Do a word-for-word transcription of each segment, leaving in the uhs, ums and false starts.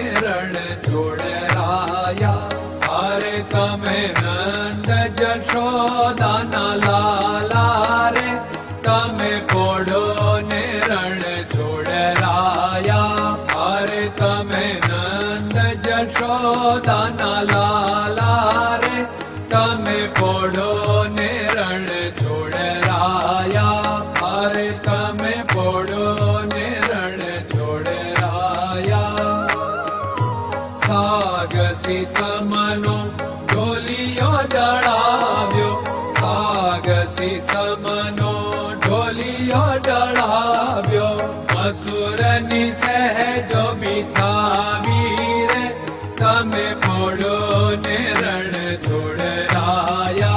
ने रण छोड़राया। अरे तमे नंद जशोदा ना लाला रे, तमे पोड़ो ने रण छोड़राया। अरे तमे नंद जशोदा ना लाला रे, तमे पोड़ो ने रण छोड़राया। अरे तमे पोड़ो ने रण छोड़राया। सागसी समनो ढोलियो डळाव्यो, सागसी समनो ढोलियो डळाव्यो। असुरनी सहजो बिछावी रे, तमे पोड़ो ने रण छोड़राया।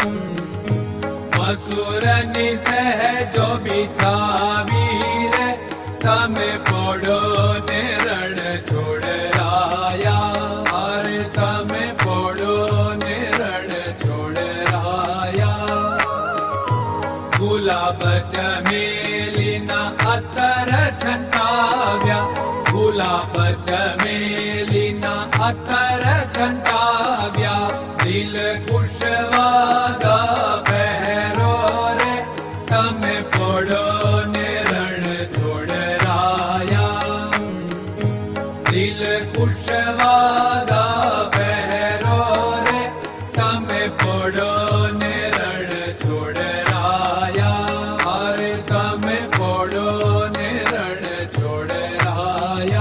असुरनी सहजो बिछावी रे, तमे पोड़ो ने रण छोड़राया। अरे तमे पोड़ो ने रण छोड़राया। गुलाब चमेलीना अतर छंटाव्या, गुलाब चमेलीना अतर छंटाव्या। दिल कुशवादा पहरो रे, तमे पोड़ो ने रण छोड़राया। दिल कुशवादा पहरो रे, तमे पोड़ो ने रण छोड़राया। अरे तमे पोड़ो ने रण छोड़राया।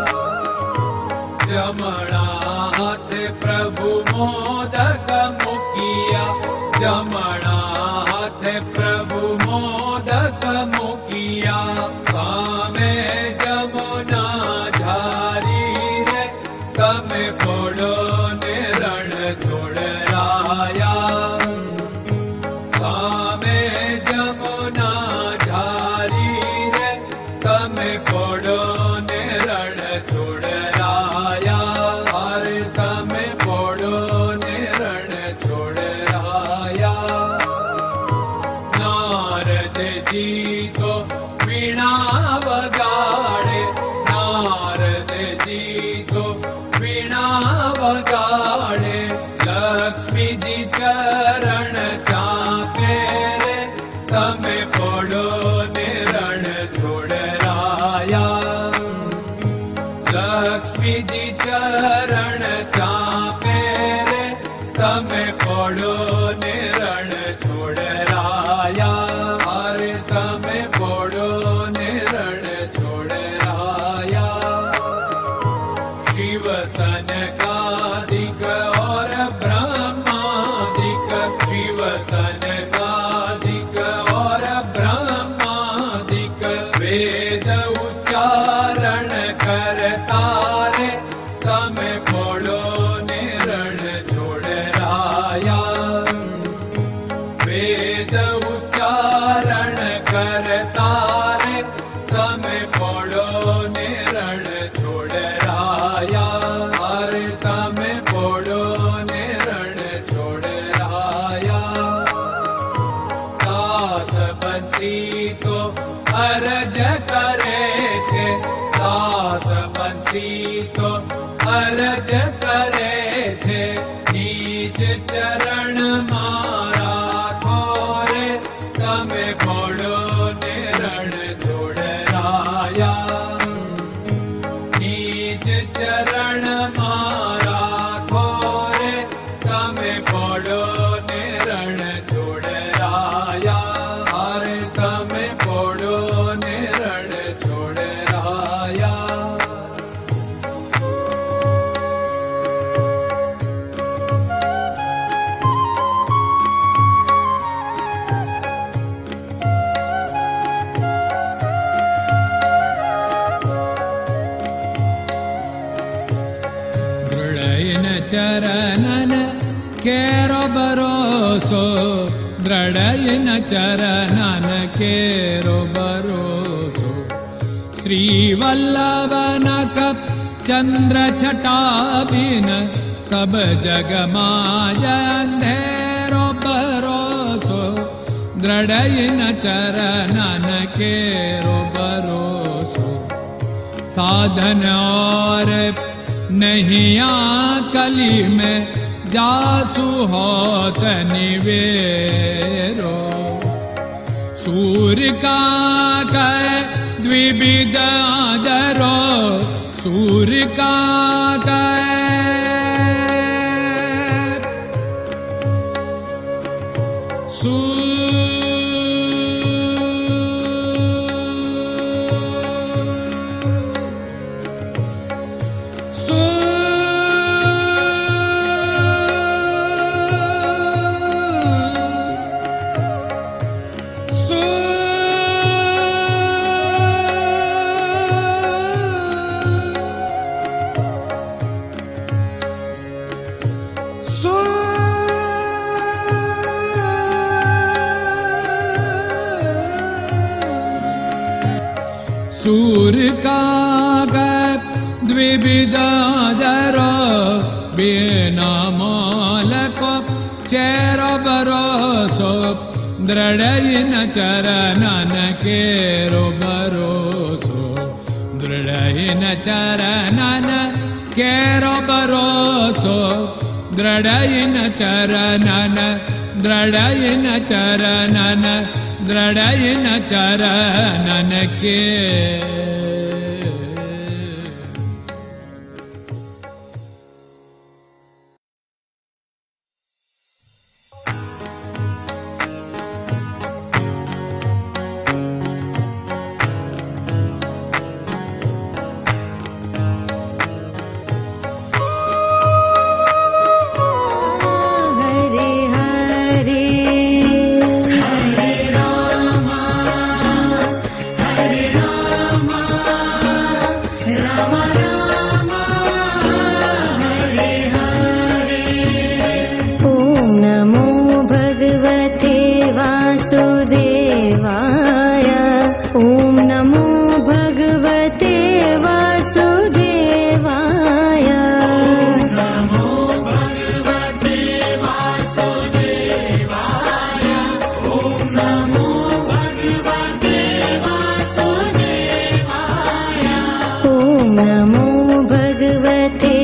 जमणा हाथ प्रभु मोदक मुकिया, जमणा हाथ प्रभु मोदक मुकिया। सामे जमुना झारी रे, तमे पोड़ो ने रण छोड़राया। सामे जमुना झारी रे, तमे पोड़ो ने रण छोड़राया। अरे तमे पोड़ो ने रण छोड़राया। नारद जी तो वीणा बगाड़े, नारद जी तो वीणा बगाड़े। लक्ष्मी जी चरण चाके रे, तमे पोड़ो ने रण छोड़राया। लक्ष्मी जी चरण चाके रे, तमे पोड़ो ने रण छोड़राया। अरे तमे पोड़ो ने रण छोड़राया। शिव सनकादिक और ब्रह्मादिक, शिव सनकादिक और ब्रह्मादिक। वेद उच्चारण करता रे, तमे पोड़ो ने रण छोड़राया। वेद उच्चारण करता रे, तमे पोड़ो ने रण छोड़राया। अरे तमे पोड़ो ने रण छोड़राया। दास बंसी तो अरज करे छे, दास बंसी तो अरज करे छे। नीज चरण मारा थोरे, तमे पोड़ो ने रण छोड़राया। नीज चरण मारा थोरे, तमे पोड़ो ने रण छोड़राया। अरे तमे पोड़ो ने रण छोड़राया। चरणन केरो भरोसो, दृढ़यन चरणन केरो भरोसो। श्रीवल्लभन कप चंद्र छटाबिन, सब जग माय अंधेरो भरोसो। दृढ़यन चरणन केरो भरोसो। साधन और नहीं कली में जासु होत निवेरो। सूर्य का कह द्विविध आदरो, सूर्य का कह सूर्य का द्विविधादरो बिना मालको चेरो भरोसो दृढ़ न चरणन केरो भरोसो दृढ़ न चरणन केरो भरोसो दृढ़ न चरणन दृढ़ न चरणन दृढ़ न चरणन के। नमो भगवते